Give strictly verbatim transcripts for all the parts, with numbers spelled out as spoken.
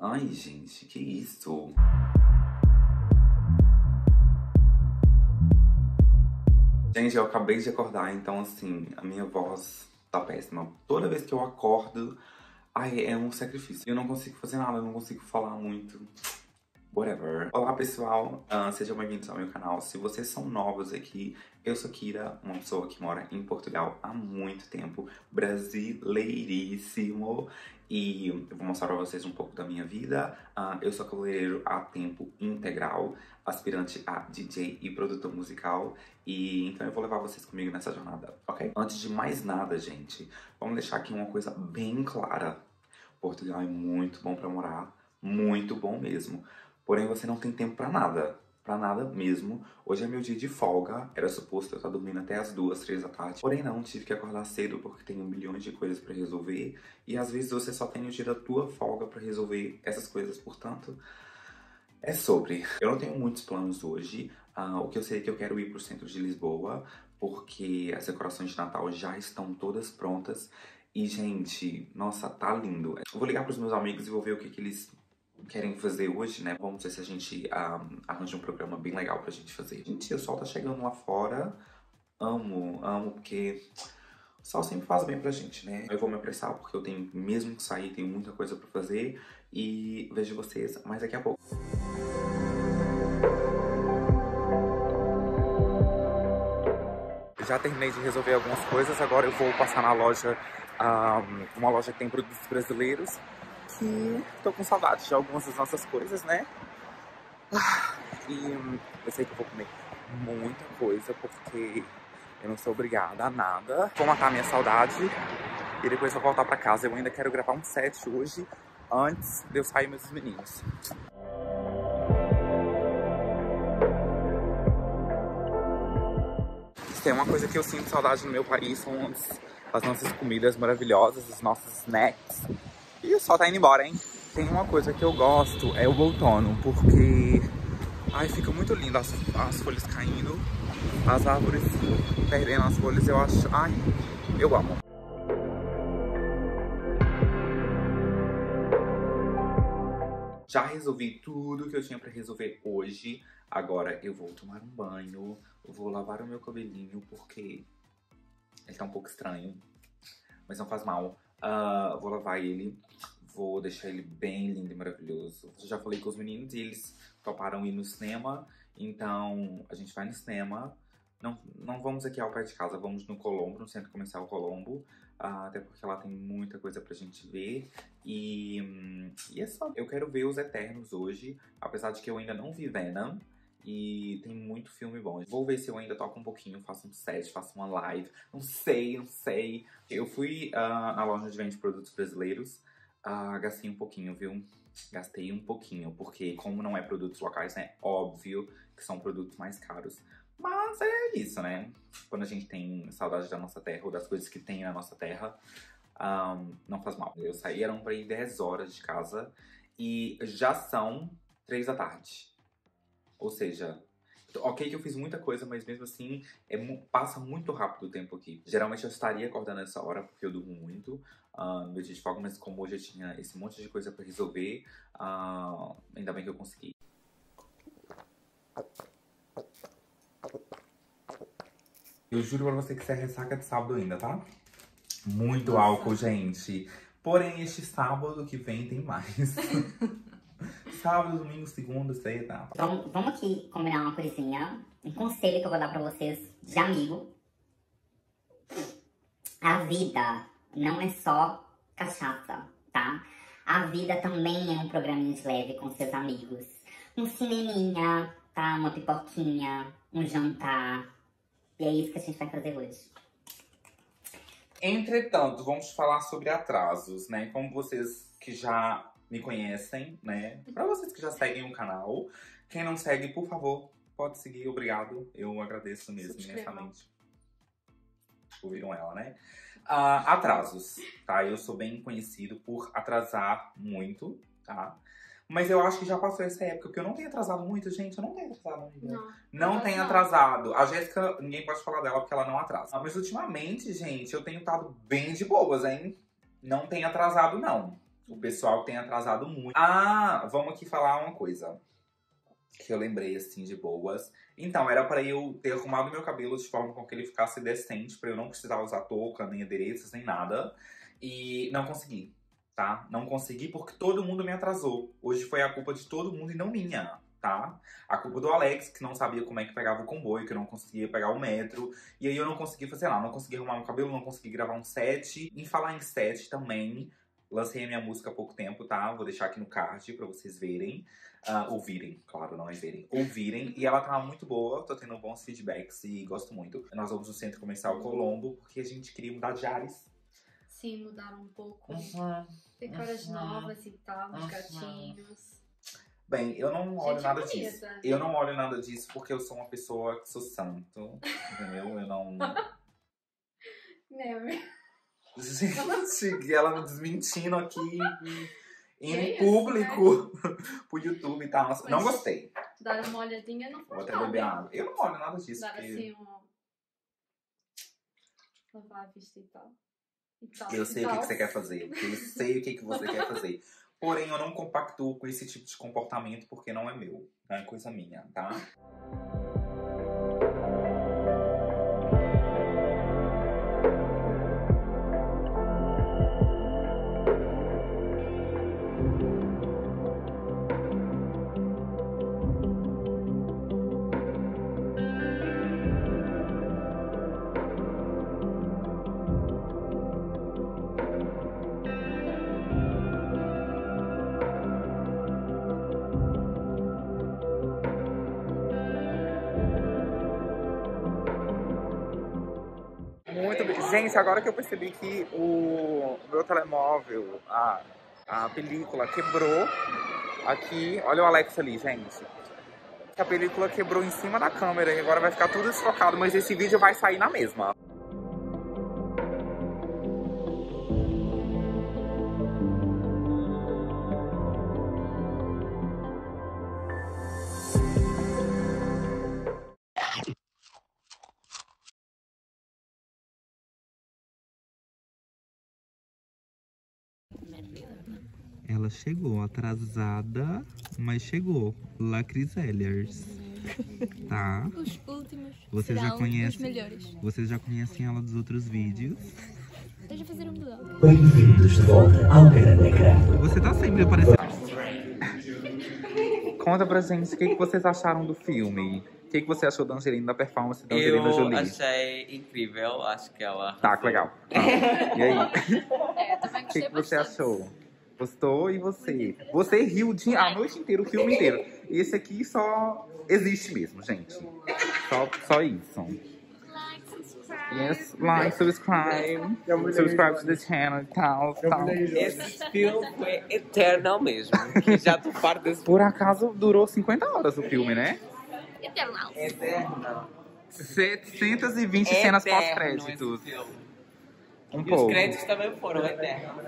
Ai, gente, que isso? Gente, eu acabei de acordar, então assim, a minha voz tá péssima. Toda vez que eu acordo, ai, é um sacrifício. Eu não consigo fazer nada, eu não consigo falar muito. Whatever. Olá, pessoal. Uh, sejam bem-vindos ao meu canal. Se vocês são novos aqui, eu sou Kira, uma pessoa que mora em Portugal há muito tempo, brasileiríssimo. E eu vou mostrar pra vocês um pouco da minha vida. Uh, eu sou cabeleireiro a tempo integral, aspirante a D J e produtor musical. E então eu vou levar vocês comigo nessa jornada, ok? Antes de mais nada, gente, vamos deixar aqui uma coisa bem clara. Portugal é muito bom pra morar, muito bom mesmo. Porém, você não tem tempo pra nada, pra nada mesmo. Hoje é meu dia de folga, era suposto eu estar dormindo até as duas, três da tarde. Porém não, tive que acordar cedo porque tenho milhões de coisas pra resolver. E às vezes você só tem o dia da tua folga pra resolver essas coisas, portanto, é sobre. Eu não tenho muitos planos hoje. Uh, o que eu sei é que eu quero ir pro centro de Lisboa, porque as decorações de Natal já estão todas prontas. E, gente, nossa, tá lindo. Eu vou ligar pros meus amigos e vou ver o que, que eles querem fazer hoje, né? Vamos ver se a gente um, arranja um programa bem legal pra gente fazer. Gente, o sol tá chegando lá fora. Amo, amo, porque o sol sempre faz bem pra gente, né? Eu vou me apressar porque eu tenho mesmo que sair, tenho muita coisa pra fazer. E vejo vocês mais daqui a pouco. Já terminei de resolver algumas coisas, agora eu vou passar na loja, um, uma loja que tem produtos brasileiros. Que tô com saudade de algumas das nossas coisas, né? E eu sei que eu vou comer muita coisa, porque eu não sou obrigada a nada. Vou matar a minha saudade e depois vou voltar pra casa. Eu ainda quero gravar um set hoje, antes de eu sair com meus meninos. Se tem uma coisa que eu sinto saudade no meu país, são as, as nossas comidas maravilhosas, os nossos snacks. E o sol tá indo embora, hein? Tem uma coisa que eu gosto, é o outono, porque... ai, fica muito lindo as, as folhas caindo, as árvores perdendo as folhas, eu acho... ai, eu amo. Já resolvi tudo que eu tinha pra resolver hoje. Agora eu vou tomar um banho, vou lavar o meu cabelinho, porque ele tá um pouco estranho, mas não faz mal. Uh, vou lavar ele, vou deixar ele bem lindo e maravilhoso. Já falei com os meninos e eles toparam ir no cinema, então a gente vai no cinema. Não, não vamos aqui ao pé de casa, vamos no Colombo, no Centro Comercial Colombo, uh, até porque lá tem muita coisa pra gente ver. E, e é só. Eu quero ver Os Eternos hoje, apesar de que eu ainda não vi Venom. E tem muito filme bom. Vou ver se eu ainda toco um pouquinho, faço um set, faço uma live. Não sei, não sei. Eu fui uh, na loja de vende produtos brasileiros. Uh, gastei um pouquinho, viu? Gastei um pouquinho, porque como não é produtos locais, né? Óbvio que são produtos mais caros. Mas é isso, né? Quando a gente tem saudade da nossa terra ou das coisas que tem na nossa terra, um, não faz mal. Eu saí, eram pra ir dez horas de casa e já são três da tarde. Ou seja, ok que eu fiz muita coisa, mas mesmo assim, é, passa muito rápido o tempo aqui. Geralmente eu estaria acordando nessa hora, porque eu durmo muito uh, no meu dia de folga, mas como hoje eu tinha esse monte de coisa pra resolver, uh, ainda bem que eu consegui. Eu juro pra você que isso é ressaca de sábado ainda, tá? Muito Nossa. Álcool, gente. Porém, este sábado que vem tem mais. Sábado, domingo, segunda, sexta. Vamos, vamos aqui combinar uma coisinha. Um conselho que eu vou dar pra vocês de amigo. A vida não é só cachaça, tá? A vida também é um programinha de leve com seus amigos. Um cineminha, tá? Uma pipoquinha, um jantar. E é isso que a gente vai fazer hoje. Entretanto, vamos falar sobre atrasos, né? Como vocês que já me conhecem, né? Pra vocês que já seguem o canal. Quem não segue, por favor, pode seguir. Obrigado. Eu agradeço mesmo, imensamente. Ouviram ela, né? Uh, atrasos, tá? Eu sou bem conhecido por atrasar muito, tá? Mas eu acho que já passou essa época, porque eu não tenho atrasado muito, gente. Eu não tenho atrasado muito. Não, não tenho não. atrasado. A Jéssica, ninguém pode falar dela porque ela não atrasa. Mas ultimamente, gente, eu tenho estado bem de boas, hein? Não tenho atrasado, não. O pessoal tem atrasado muito. Ah, vamos aqui falar uma coisa que eu lembrei, assim, de boas. Então, era pra eu ter arrumado meu cabelo de forma com que ele ficasse decente, pra eu não precisar usar touca, nem adereços, nem nada. E não consegui, tá? Não consegui porque todo mundo me atrasou. Hoje foi a culpa de todo mundo e não minha, tá? A culpa do Alex, que não sabia como é que pegava o comboio, que eu não conseguia pegar o metro. E aí eu não consegui fazer lá, não consegui arrumar meu cabelo, não consegui gravar um set. Em falar em set também, lancei a minha música há pouco tempo, tá? Vou deixar aqui no card pra vocês verem. Uh, ouvirem, claro, não é verem. Ouvirem. E ela tá muito boa, tô tendo bons feedbacks e gosto muito. Nós vamos no Centro Comercial Colombo, porque a gente queria mudar de ares. Sim, mudaram um pouco. Uhum. Tem caras Uhum. novas e tal, uns Uhum. gatinhos. Bem, eu não olho Gente nada bonita. disso. Eu não olho nada disso porque eu sou uma pessoa que sou santo, entendeu? Eu não... Né? Gente, ela me desmentindo aqui em Que público pro YouTube, tá? Nossa, Mas não gostei. Dar uma olhadinha não Vou faz até beber nada. água. Eu não olho nada disso. Dar Porque... assim um... Lavar a vista e tal. E tal Eu e sei o que, tal. que você quer fazer. Eu sei o que, que você quer fazer. Porém, eu não compactuo com esse tipo de comportamento porque não é meu. Não é coisa minha, tá? Muito bem. Gente, agora que eu percebi que o meu telemóvel, a, a película quebrou aqui. Olha o Alex ali, gente. A película quebrou em cima da câmera e agora vai ficar tudo desfocado, mas esse vídeo vai sair na mesma. Ela chegou atrasada, mas chegou. Lacrisellers. Tá? Os últimos Vocês já serão conhecem? os melhores. Vocês já conhecem ela dos outros vídeos? Deixa eu fazer um mudão. Bem-vindos de volta ao grande ecrã. Você tá sempre aparecendo. Conta pra gente o que, que vocês acharam do filme. O que, que você achou da Angelina, da performance da Angelina Eu Jolie? achei incrível, acho que ela... Tá, que legal. Ah, e aí? É, eu também O que, gostei que você bastante. achou? Gostou? E você? Você riu o dia- a noite inteira, o filme inteiro. Esse aqui só existe mesmo, gente. Só, só isso. Yes, like, subscribe, subscribe to the channel e tal, tal. Esse filme foi eterno mesmo, que já tô farto desse Por acaso durou cinquenta horas o filme, né? Eternal. eterno. setecentas e vinte cenas Eterno pós-créditos. esse filme. Um E os pouco. créditos também foram eternos.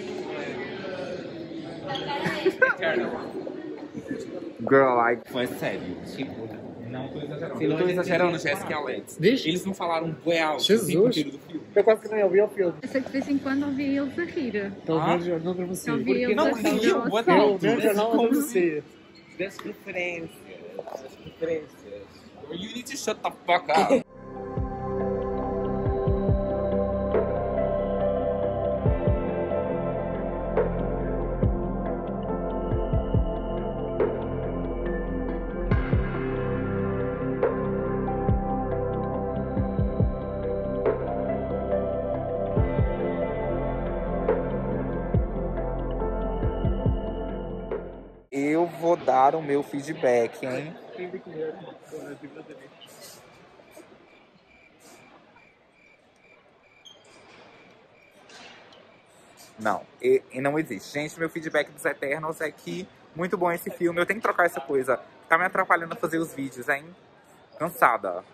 Eterno. Girl, like, foi sério. Tipo, Não tô exagerando. Eu tô exagerando, Jéssica e Alex. Vixe. Eles não falaram bué alto Jesus. o tempo inteiro do filme. Eu quase que nem ouvi o filme. Eu sei que de vez em quando ouvi eles a rir. Então Ah? vejo, não pra você. Eu vi Porque eles não a rir. riu, eu boa sei. Eu tarde. vejo não pra você. Das preferências. Das preferências. You need to shut the fuck up. Eu vou dar o meu feedback, hein? Não, e, e não existe. Gente, meu feedback dos Eternals é que muito bom esse filme. Eu tenho que trocar essa coisa. Tá me atrapalhando a fazer os vídeos, hein? Cansada.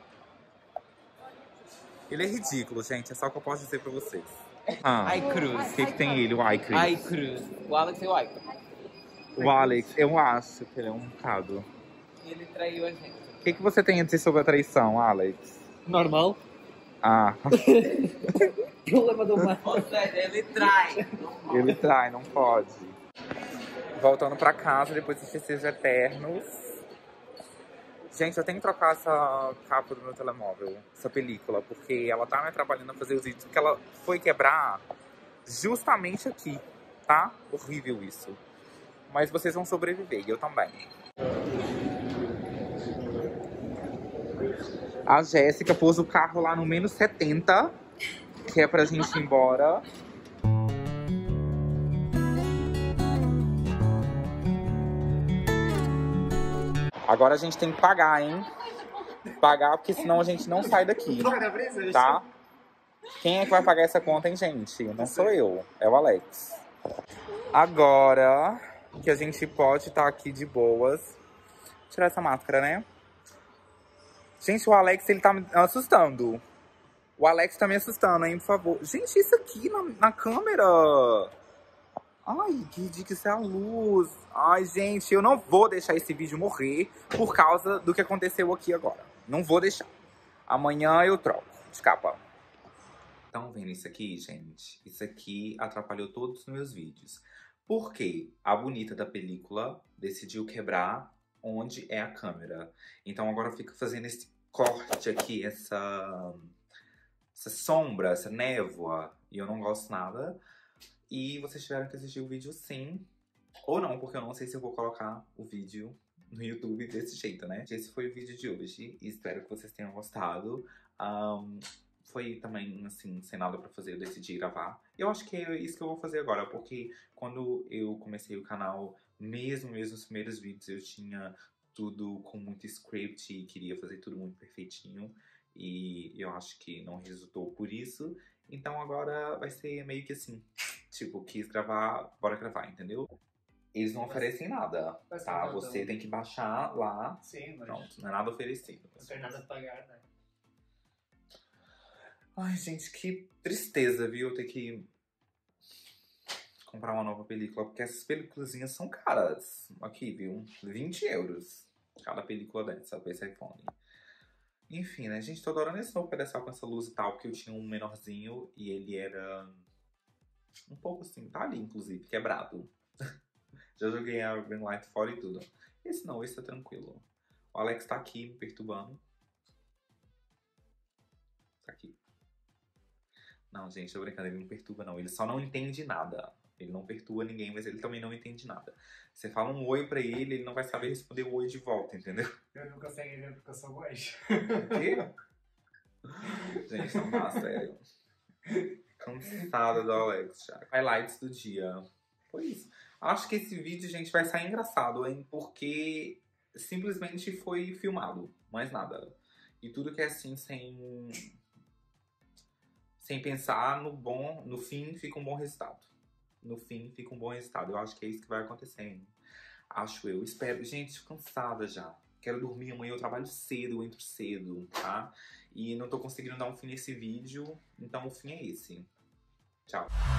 Ele é ridículo, gente. É só o que eu posso dizer pra vocês. Ah, Ai, Cruz. o que, que tem ele, o Icris? Ai, Cruz. O Alex é o Ai. O Alex, eu acho que ele é um bocado. E ele traiu a gente. O que, que você tem a dizer sobre a traição, Alex? Normal. Ah. Problema do mar. Ele trai. Ele trai, não pode. Voltando pra casa, depois de Festejos Eternos. Gente, eu tenho que trocar essa capa do meu telemóvel, essa película, porque ela tá me atrapalhando a fazer os vídeos, porque ela foi quebrar justamente aqui, tá? Horrível isso. Mas vocês vão sobreviver, e eu também. A Jéssica pôs o carro lá no menos setenta, que é pra gente ir embora. Agora a gente tem que pagar, hein? Pagar, porque senão a gente não sai daqui, tá? Quem é que vai pagar essa conta, hein, gente? Não sou eu, é o Alex. Agora que a gente pode estar aqui de boas. Vou tirar essa máscara, né? Gente, o Alex, ele tá me assustando. O Alex tá me assustando, hein, por favor. Gente, isso aqui na, na câmera... Ai, que ridículo, isso é a luz. Ai, gente, eu não vou deixar esse vídeo morrer por causa do que aconteceu aqui agora. Não vou deixar. Amanhã eu troco de capa. Estão vendo isso aqui, gente? Isso aqui atrapalhou todos os meus vídeos. Por quê? A bonita da película decidiu quebrar onde é a câmera. Então agora eu fico fazendo esse corte aqui, essa, essa sombra, essa névoa. E eu não gosto nada. E vocês tiveram que assistir o vídeo sim, ou não, porque eu não sei se eu vou colocar o vídeo no YouTube desse jeito, né? Esse foi o vídeo de hoje e espero que vocês tenham gostado. Um, foi também, assim, sem nada pra fazer, eu decidi gravar. Eu acho que é isso que eu vou fazer agora, porque quando eu comecei o canal, mesmo, mesmo os primeiros vídeos, eu tinha tudo com muito script e queria fazer tudo muito perfeitinho. E eu acho que não resultou por isso. Então agora vai ser meio que assim, tipo, quis gravar, bora gravar, entendeu? Eles não oferecem nada, tá? Você tem que baixar lá. Sim, mas Pronto, não é nada oferecido. não tem nada a pagar, né? Ai, gente, que tristeza, viu? Eu ter que comprar uma nova película, porque essas películazinhas são caras. Aqui, viu? vinte euros cada película dessa, pra esse iPhone. Enfim, né, gente, tô adorando esse novo pedestal com essa luz e tal, porque eu tinha um menorzinho e ele era um pouco assim, tá ali, inclusive, quebrado. Já joguei a ring light fora e tudo. Esse não, esse tá tranquilo. O Alex tá aqui me perturbando. Tá aqui. Não, gente, tô brincando, ele não perturba não, ele só não entende nada. Ele não perturba ninguém, mas ele também não entende nada. Você fala um oi pra ele, ele não vai saber responder o oi de volta, entendeu? Eu não consigo ver porque eu sou hoje. O quê? Gente, não dá, sério. Cansada do Alex já. Highlights do dia. Foi isso. Acho que esse vídeo, gente, vai sair engraçado, hein? Porque simplesmente foi filmado. Mais nada. E tudo que é assim, sem... Sem pensar no bom... No fim, fica um bom resultado. No fim, fica um bom resultado. Eu acho que é isso que vai acontecendo. Acho eu. Espero. Gente, tô cansada já. Quero dormir amanhã, eu trabalho cedo, eu entro cedo, tá? E não tô conseguindo dar um fim nesse vídeo, então o fim é esse. Tchau.